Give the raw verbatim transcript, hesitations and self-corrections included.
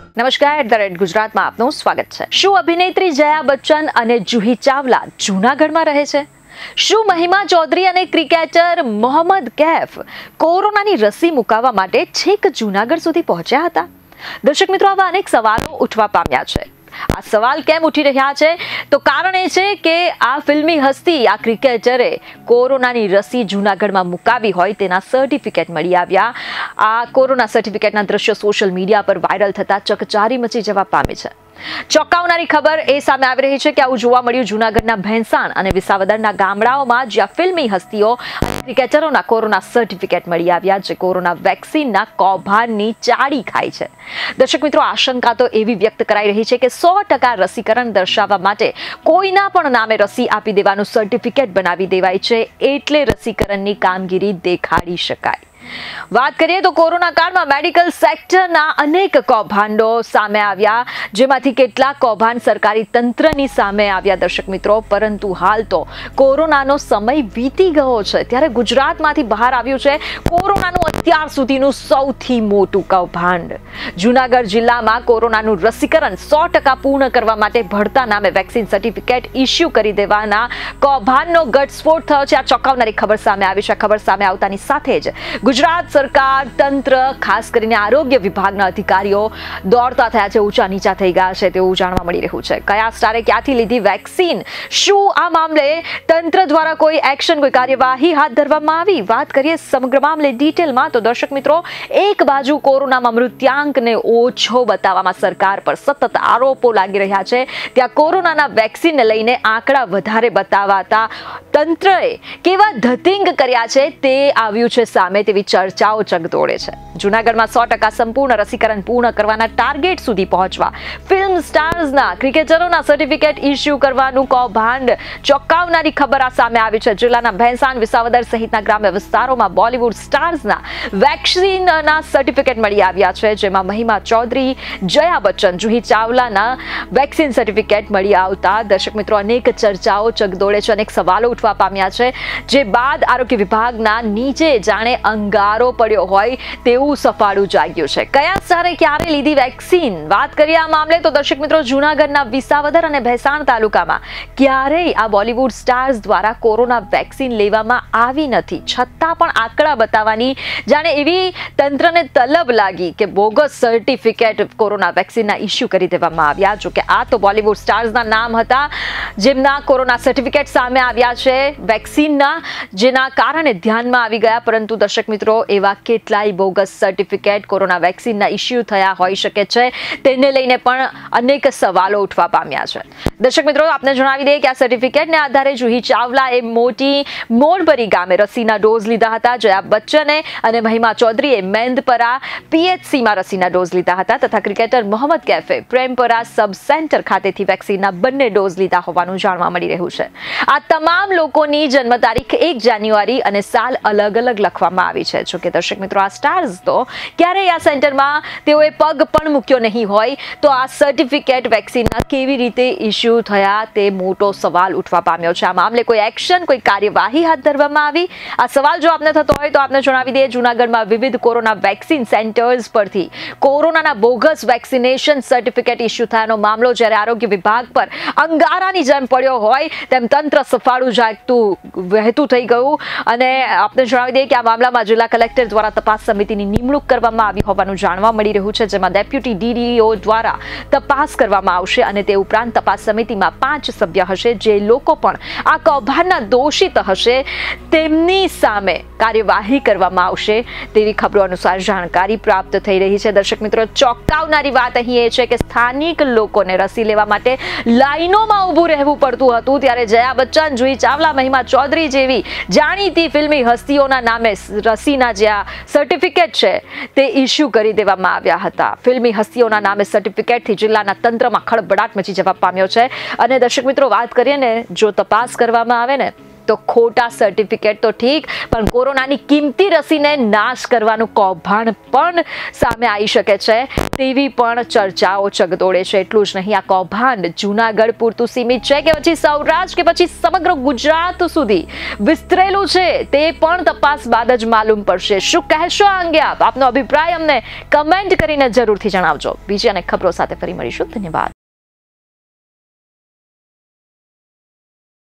નમસ્કાર, the red ગુજરાતમાં આપનું સ્વાગત છે। શું અભિનેત્રી જયા બચ્ચન અને જુહી ચાવલા જૂનાગઢમાં રહે છે? શું મહિમા ચૌધરી અને ક્રિકેટર મોહમ્મદ કૈફ કોરોનાની રસી મુકાવવા માટે છેક જૂનાગઢ સુધી પહોંચ્યા હતા? દર્શક મિત્રો, આવા અનેક સવાલો ઉઠવા પામ્યા છે। આ સવાલ કેમ ઉઠી રહ્યા છે? તો કારણ એ છે કે આ ફિલ્મી હસ્તી, આ ક્રિકેટરે કોરોનાની રસી જૂનાગઢમાં મુકાવી હોય તેના સર્ટિફિકેટ મળી આવ્યા। આ કોરોના સર્ટિફિકેટના દ્રશ્યો સોશિયલ મીડિયા પર વાયરલ થતા ચકચારી મચી જવા પામી છે। ચોંકાવનારી ખબર એ સામે આવી રહી છે કે આવું જોવા મળ્યું જૂનાગઢના ભેંસાણ અને વિસાવદરના ગામડાઓમાં, જ્યાં ફિલ્મી હસ્તીઓ ક્રિકેટરોના કોરોના સર્ટિફિકેટ મળી આવ્યા, જે કોરોના વેક્સિનના કૌભાંડની ચાડી ખાય છે। દર્શક મિત્રો, આશંકા તો એવી વ્યક્ત કરાઈ રહી છે કે સો ટકા રસીકરણ દર્શાવવા માટે કોઈના પણ નામે રસી આપી દેવાનું સર્ટિફિકેટ બનાવી દેવાય છે, એટલે રસીકરણની કામગીરી દેખાડી શકાય। વાત કરીએ તો કોરોના કાળમાં મેડિકલ સેક્ટરના અનેક કૌભાંડો સામે આવ્યા, જેમાંથી કેટલાક કૌભાંડ સરકારી તંત્રની સામે આવ્યા દર્શક મિત્રો। પરંતુ હાલ તો કોરોનાનો સમય વીતી ગયો છે, ત્યારે ગુજરાતમાંથી બહાર આવ્યું છે કોરોનાનું અત્યાર સુધીનું સૌથી મોટું કૌભાંડ। જૂનાગઢ જિલ્લામાં કોરોનાનું રસીકરણ સો ટકા પૂર્ણ કરવા માટે ભળતા નામે વેક્સિન સર્ટિફિકેટ ઇસ્યુ કરી દેવાના કૌભાંડનો ઘટસ્ફોટ થયો છે। આ ચોંકાવનારી ખબર સામે આવી છે। ખબર સામે આવતાની સાથે જ ગુજરાત સરકાર, તંત્ર, ખાસ કરીને આરોગ્ય વિભાગના અધિકારીઓ દોડતા થયા છે, ઊંચા નીચા થઈ ગયા છે તેવું જાણવા મળી રહ્યું છે। કયા સ્ટારે ક્યાંથી લીધી વેક્સિન? શું આ મામલે તંત્ર દ્વારા કોઈ એક્શન, કોઈ કાર્યવાહી હાથ ધરવામાં આવી? વાત કરીએ સમગ્ર મામલે ડિટેલમાં તો દર્શક મિત્રો, એક બાજુ કોરોનામાં મૃત્યાંકને ઓછો બતાવવામાં સરકાર પર સતત આરોપો લાગી રહ્યા છે, ત્યાં કોરોનાના વેક્સિનને લઈને આંકડા વધારે બતાવાતા તંત્રએ કેવા ધતિંગ કર્યા છે તે આવ્યું છે સામે, તેવી ચર્ચાઓ ચગદોડે છે। જૂનાગઢમાં સો ટકા સંપૂર્ણ રસીકરણ પૂર્ણ કરવાના ટાર્ગેટ સુધી પહોંચવા ફિલ્મ સ્ટાર્સના, ક્રિકેટરોના સર્ટિફિકેટ ઇસ્યુ કરવાનું કૌભાંડ, ચોંકાવનારી ખબર આ સામે આવી છે। જિલ્લાના ભેંસાણ, વિસાવદર સહિતના ગ્રામ્ય વિસ્તારોમાં બોલિવૂડ સ્ટાર્સના વેક્સિનના સર્ટિફિકેટ મળી આવ્યા છે, જેમાં મહિમા ચૌધરી, જયા બચ્ચન, જુહી ચાવલાના વેક્સિન સર્ટિફિકેટ મળી આવતા દર્શક મિત્રો અનેક ચર્ચાઓ ચગદોડે છે, અનેક સવાલો ઉઠવા પામ્યા છે, જે બાદ આરોગ્ય વિભાગના નીચે જાણે અંગારો પડ્યો હોય તેવું સફાળું જાગ્યું છે। કયા સ્ટારે ક્યારે લીધી વેક્સિન? વાત કરીએ આ મામલે તો દર્શક મિત્રો, જૂનાગઢના વિસાવદર અને ભેંસાણ તાલુકામાં ક્યારેય આ બોલિવૂડ સ્ટાર્સ દ્વારા કોરોના વેક્સિન લેવામાં આવી નથી, છતાં પણ આંકડા બતાવવાની જાણે એવી તંત્રને તલબ લાગી કે બોગસ સર્ટિફિકેટ કોરોના વેક્સિનના ઇસ્યુ કરી દેવામાં આવ્યા। જો કે આ તો બોલિવૂડ સ્ટાર્સના નામ હતા જેમના કોરોના સર્ટિફિકેટ સામે આવ્યા છે વેક્સિનના, જેના કારણે ધ્યાનમાં આવી ગયા। પરંતુ દર્શક મિત્રો, એવા કેટલાય બોગસ સર્ટિફિકેટ કોરોના વેક્સિનના ઇસ્યુ થયા હોઈ શકે છે, તેને લઈને પણ અનેક સવાલો ઉઠવા પામ્યા છે। દર્શક મિત્રો, આપને જણાવી દઈએ કે આ સર્ટિફિકેટને આધારે જુહી ચાવલાએ મોટી મોડબરી ગામે રસીના ડોઝ લીધા હતા, જયા બચ્ચને અને મહિમા ચૌધરીએ મેંદપરા પીએચસીમાં રસીના ડોઝ લીધા હતા, તથા ક્રિકેટર મોહમ્મદ કૈફે પ્રેમપરા સબ સેન્ટર ખાતેથી વેક્સિનના બંને ડોઝ લીધા હોવાનું જાણવા મળી રહ્યું છે। આ તમામ લોકોની જન્મ તારીખ એક જાન્યુઆરી અને સાલ અલગ અલગ લખવામાં આવી છે। જો કે દર્શક મિત્રો, આ સ્ટાર્સ તો ક્યારેય આ સેન્ટરમાં તેઓએ પગ પણ મૂક્યો નહીં હોય, તો આ સર્ટિફિકેટ વેક્સિનના કેવી રીતે ઇસ્યુ થયા તે મોટો સવાલ ઉઠવા પામ્યો છે। આ મામલે કોઈ એક્શન, કોઈ કાર્યવાહી હાથ ધરવામાં આવી? આ સવાલ જો આપને થતો હોય તો આપને જણાવી દઈએ, જૂનાગઢમાં વિવિધ કોરોના વેક્સિન સેન્ટર્સ પરથી કોરોનાના બોગસ વેક્સિનેશન સર્ટિફિકેટ ઇસ્યુ થયાનો મામલો જ્યારે આરોગ્ય વિભાગ પર અંગારાની જેમ પડ્યો હોય તેમ તંત્ર સફાળું જાગતું વહેતું થઈ ગયું। અને આપને જણાવી દઈએ કે આ મામલામાં જિલ્લા કલેક્ટર દ્વારા તપાસ સમિતિની નિમણૂક કરવામાં આવી હોવાનું જાણવા મળી રહ્યું છે, જેમાં ડેપ્યુટી ડીડીઓ દ્વારા તપાસ કરવામાં આવશે અને તે ઉપરાંત તપાસ સમિતિમાં પાંચ સભ્ય હશે, જે લોકો પણ આ કૌભાંડના દોષિત હશે તેમની સામે કાર્યવાહી કરવામાં આવશે તેવી ખબરો અનુસાર જાણકારી પ્રાપ્ત થઈ રહી છે। દર્શક મિત્રો, ચોંકાવનારી વાત અહીં એ છે કે સ્થાનિક લોકોને રસી લેવા માટે લાઈનોમાં ઊભું રહેવું પડતું હતું, ત્યારે જયા બચ્ચન, જુહી ચાવલા, મહિમા ચૌધરી જેવી જાણીતી ફિલ્મી હસ્તીઓના નામે રસીના જે આ સર્ટિફિકેટ છે તે ઇસ્યુ કરી દેવામાં આવ્યા હતા। ફિલ્મી હસ્તીઓના નામે સર્ટિફિકેટથી જિલ્લાના તંત્રમાં ખળભળાટ મચી જવા પામ્યો છે। અને દર્શક મિત્રો, વાત કરીએ ને, જો તપાસ કરવામાં આવે ને તો ખોટા સર્ટિફિકેટ તો ઠીક, પણ કોરોનાની કિંમતી રસીને નાશ કરવાનું કૌભાંડ પણ સામે આવી શકે છે તેવી પણ ચર્ચાઓ ચગદોડે છે. એટલું જ નહીં, આ કૌભાંડ જૂનાગઢ પૂરતું સીમિત છે કે પછી સૌરાષ્ટ્ર કે પછી સમગ્ર ગુજરાત સુધી વિસ્તરેલું છે તે પણ તપાસ બાદ જ માલુમ પડશે. શું કહેશો આ અંગે આપ? આપનો અભિપ્રાય અમને કમેન્ટ કરીને જરૂરથી જણાવજો. બીજી અનેક ખબરો સાથે ફરી મળીશું. ધન્યવાદ.